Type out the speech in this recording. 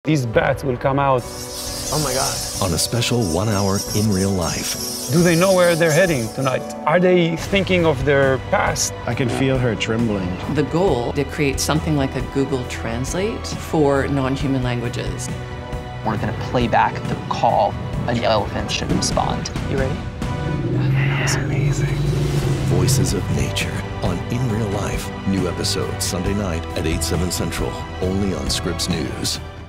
these bats will come out. Oh my God. On a special 1 hour in real life. Do they know where they're heading tonight? Are they thinking of their past? I can feel her trembling. The goal to create something like a Google Translate for non-human languages. We're going to play back the call, and the elephant should respond. You ready? That was amazing. Voices of Nature on In Real Life. New episode Sunday night at 8/7 Central, only on Scripps News.